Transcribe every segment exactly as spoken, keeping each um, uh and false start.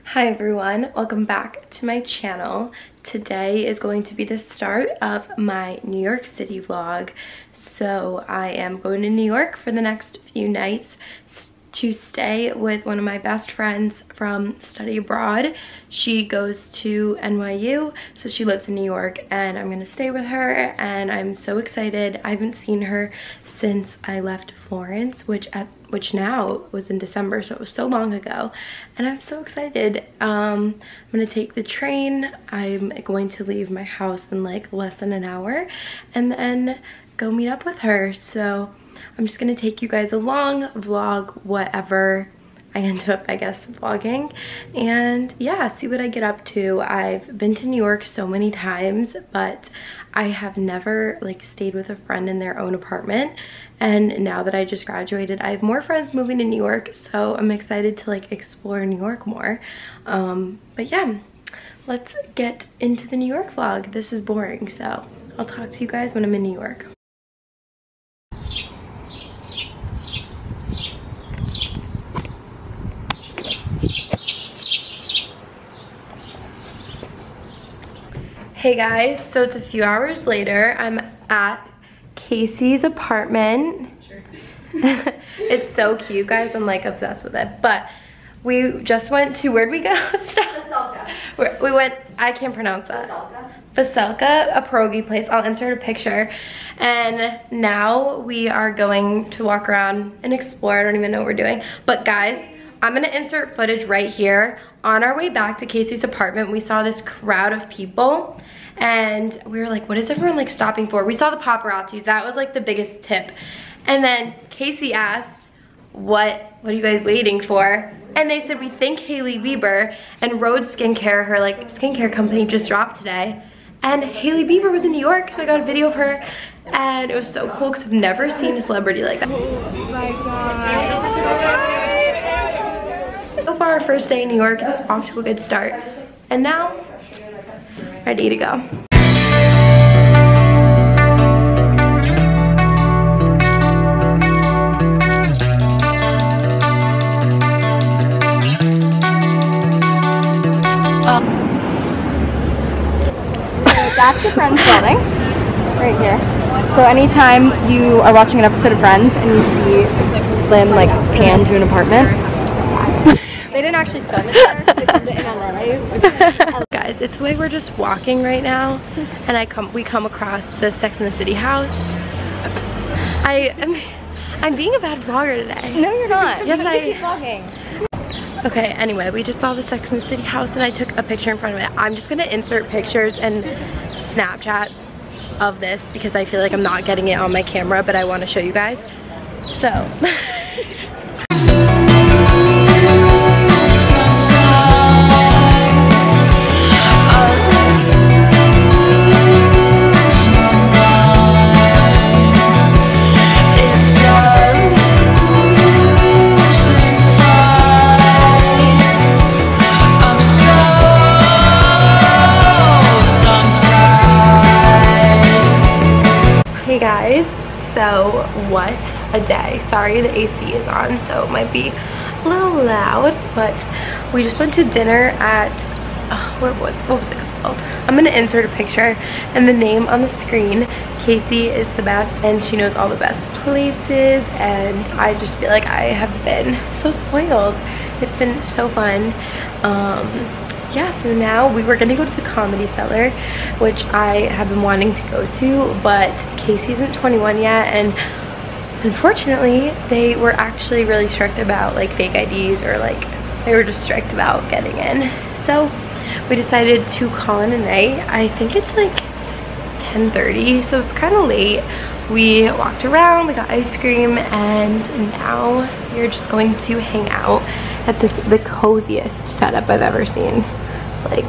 Hi everyone, welcome back to my channel. Today is going to be the start of my New York City vlog. So I am going to New York for the next few nights to stay with one of my best friends from study abroad. She goes to N Y U, so she lives in New York, and I'm gonna stay with her, and I'm so excited. I haven't seen her since I left Florence, which at which now was in December, so it was so long ago, and I'm so excited. um I'm gonna take the train. I'm going to leave my house in like less than an hour and then go meet up with her. So I'm just gonna take you guys along, vlog whatever I end up, I guess, vlogging, and yeah, see what I get up to. I've been to New York so many times, but I have never like stayed with a friend in their own apartment, and now that I just graduated, I have more friends moving to New York, so I'm excited to like explore New York more. Um, but yeah, let's get into the New York vlog. This is boring, so I'll talk to you guys when I'm in New York. Hey guys, so it's a few hours later. I'm at Casey's apartment. Sure. It's so cute, guys. I'm like obsessed with it. But we just went to, where'd we go? Veselka. We went, I can't pronounce that. Veselka. Veselka, a pierogi place. I'll insert a picture. And now we are going to walk around and explore. I don't even know what we're doing. But guys, I'm gonna insert footage right here. On our way back to Casey's apartment, we saw this crowd of people, and we were like, what is everyone like stopping for? We saw the paparazzis. That was like the biggest tip. And then Casey asked, what, what are you guys waiting for? And they said, we think Hailey Bieber, and Rhode Skincare, her like skincare company, just dropped today. And Hailey Bieber was in New York, so I got a video of her, and it was so cool because I've never seen a celebrity like that. Oh my God. So far, our first day in New York is off to a good start. And now, ready to go. So that's the Friends building, right here. So anytime you are watching an episode of Friends and you see Lynn like pan to an apartment, they didn't actually film it there, they filmed it in L A. Guys, it's the way we're just walking right now, and I come we come across the Sex and the City house. I am I'm being a bad vlogger today. No, you're not. Yes, you I keep vlogging. Okay, anyway, we just saw the Sex and the City house and I took a picture in front of it. I'm just gonna insert pictures and Snapchats of this because I feel like I'm not getting it on my camera, but I want to show you guys. So guys, so what a day. Sorry the A C is on, so it might be a little loud, but we just went to dinner at uh, where was what was it called? I'm gonna insert a picture and the name on the screen. Casey is the best and she knows all the best places, and I just feel like I have been so spoiled. It's been so fun. um Yeah, so now we were gonna go to the Comedy Cellar, which I have been wanting to go to, but Casey isn't twenty-one yet, and unfortunately, they were actually really strict about like fake I Ds, or like they were just strict about getting in. So we decided to call in a night. I think it's like ten thirty, so it's kind of late. We walked around, we got ice cream, and now we're just going to hang out at this the coziest setup I've ever seen. Like,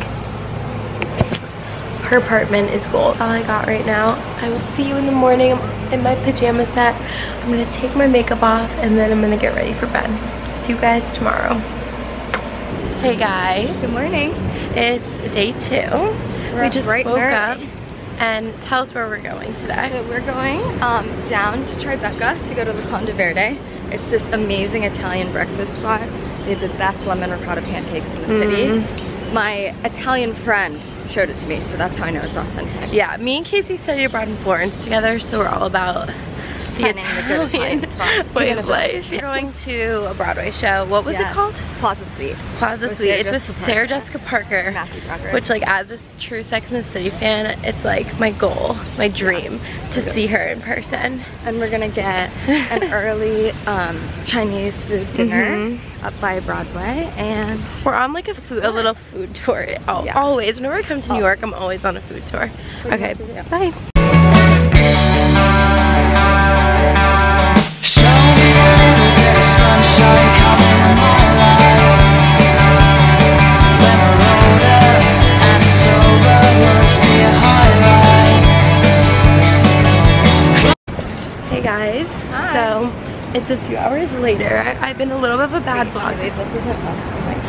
her apartment is gold. That's all I got right now. I will see you in the morning. I'm in my pajama set. I'm gonna take my makeup off and then I'm gonna get ready for bed. See you guys tomorrow. Hey guys. Good morning. It's day two. We're we just bright woke and up. And tell us where we're going today. So we're going um, down to Tribeca to go to the Conde Verde. It's this amazing Italian breakfast spot. They have the best lemon ricotta pancakes in the Mm. city. My Italian friend showed it to me, so that's how I know it's authentic. Yeah, me and Casey studied abroad in Florence together, so we're all about the Finding the good Italian Italian spots. way of life. You're going to a Broadway show. What was Yes. it called? Plaza Suite. Plaza With Suite. Sarah It's with Jessica Sarah Parker. Jessica Parker. Matthew Parker. Which, like, as a true Sex and the City fan, it's like my goal, my dream to see her in person. And we're gonna get an early um, Chinese food dinner Mhm. up by Broadway, and We're on like a food, a little food tour. Al- Yeah. Always, whenever I come to New Always. York, I'm always on a food tour. What do you Okay, have to do? bye. Show me a little bit of sunshine coming in my life. When we're older and it's over, must be a highlight. Hey guys, Hi. so it's a few hours later. I, I've been a little bit of a bad vlog. Wait, this isn't us.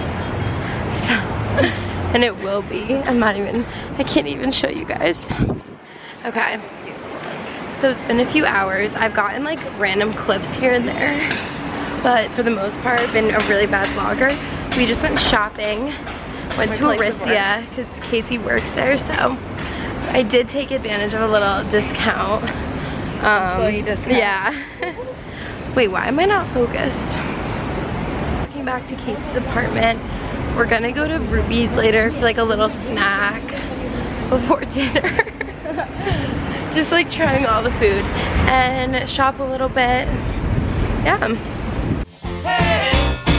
So, and it will be. I'm not even, I can't even show you guys. Okay. So it's been a few hours. I've gotten like random clips here and there, but for the most part, I've been a really bad vlogger. We just went shopping, went My to place of Aritzia because Casey works there, so I did take advantage of a little discount. Um, Employee discount. Yeah. Wait, why am I not focused? Walking back to Casey's apartment. We're gonna go to Ruby's later for like a little snack before dinner. Just like trying all the food and shop a little bit. Yeah. Hey,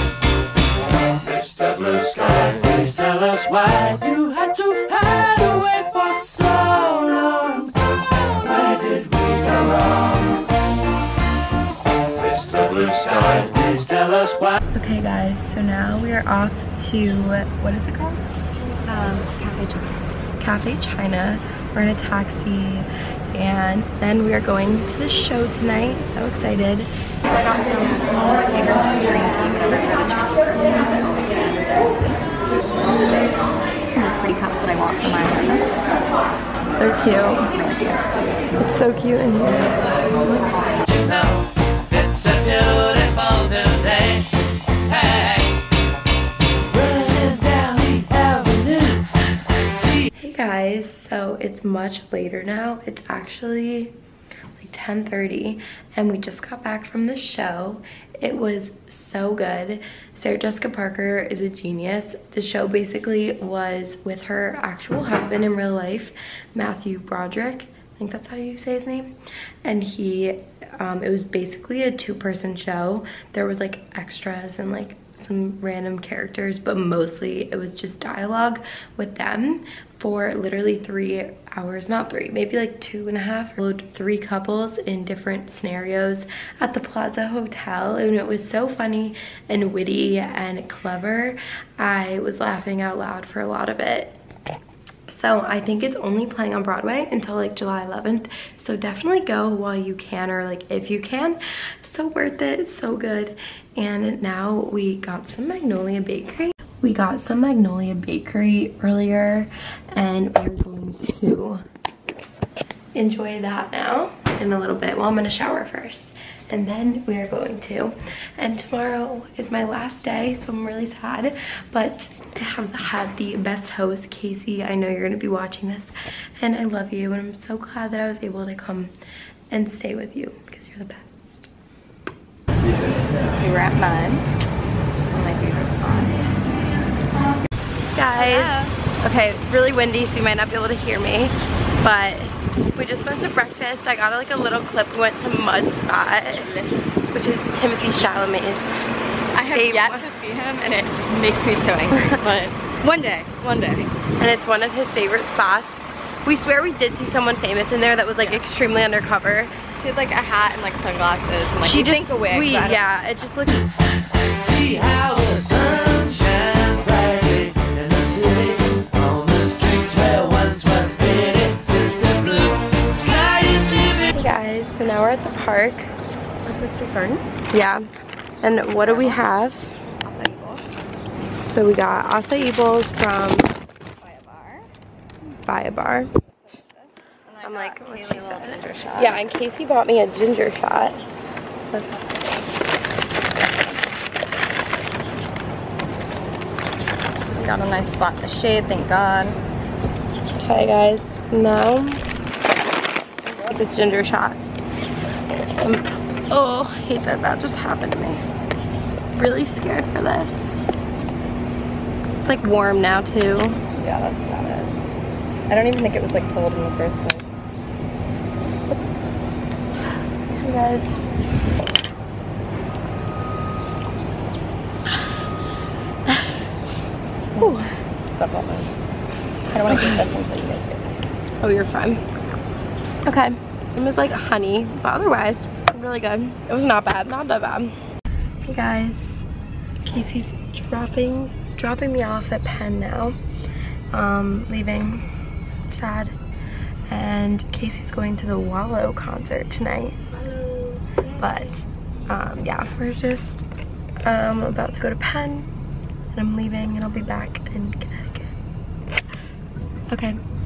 Mister Blue Sky, please tell us why you had to hide away for so long. Where did we go wrong? Mister Blue Sky, please tell us why. Okay guys, so now we are off to, what is it called? Um, Cafe China. Cafe China. We're in a taxi and then we are going to the show tonight. So excited. So I got some of my favorite green tea whenever I go to Chinese restaurants. I always get green tea. And those pretty cups that I want for my apartment. They're cute. It's so cute in here. You know, it's a beautiful new day. Hey, running down the avenue. Hey guys, so it's much later now. It's actually like ten thirty and we just got back from the show. It was so good. Sarah Jessica Parker is a genius. The show basically was with her actual husband in real life, Matthew Broderick. I think that's how you say his name. And he, um, it was basically a two-person show. There was like extras and like some random characters, but mostly it was just dialogue with them for literally three hours, not three, maybe like two and a half. Followed three couples in different scenarios at the Plaza Hotel, and it was so funny and witty and clever. I was laughing out loud for a lot of it. So I think it's only playing on Broadway until like July eleventh. So definitely go while you can, or like if you can. So worth it, it's so good. And now we got some Magnolia Bakery. We got some Magnolia Bakery earlier and we're going to enjoy that now in a little bit. Well, I'm gonna shower first and then we are going to. And tomorrow is my last day, so I'm really sad, but I have had the best host, Casey. I know you're gonna be watching this and I love you and I'm so glad that I was able to come and stay with you because you're the best. We were at Mud, one of my favorite spots. Guys, Hello. okay, it's really windy so you might not be able to hear me, but we just went to breakfast. I got like a little clip. We went to Mud Spot, which is Timothy Chalamet's I have favorite. yet to see him and it makes me so angry, but one day, one day. And it's one of his favorite spots. We swear we did see someone famous in there that was like Yeah. extremely undercover. She had like a hat and like sunglasses and like she you just, think a wig. we, but I don't- yeah, it just looked. See how the sun shines brightly in the city, on the streets where once was pity. Mister Blue Sky is living. Hey guys, so now we're at the park. What's Mister Garden? Yeah, and what do we have? Acai bowls. So we got acai bowls from Buy a bar. Buy a Bar. And I I'm got like, Kaylee what's she a little said? ginger shot. Yeah, and Casey bought me a ginger shot. Let's... Got a nice spot in the shade, thank God. Okay guys, now this ginger shot. Um, oh, I hate that that just happened to me. Really scared for this. It's like warm now too. Yeah, that's not it. I don't even think it was like cold in the first place. Hey guys. Ooh. Stop on that. I don't want to eat this until you make it. Oh, you're fine. Okay. It was like honey, but otherwise, really good. It was not bad, not that bad. Hey guys. Casey's dropping dropping me off at Penn now. Um, leaving. Sad. And Casey's going to the Wallow concert tonight. But um, yeah, we're just um, about to go to Penn, and I'm leaving, and I'll be back in Connecticut. Okay.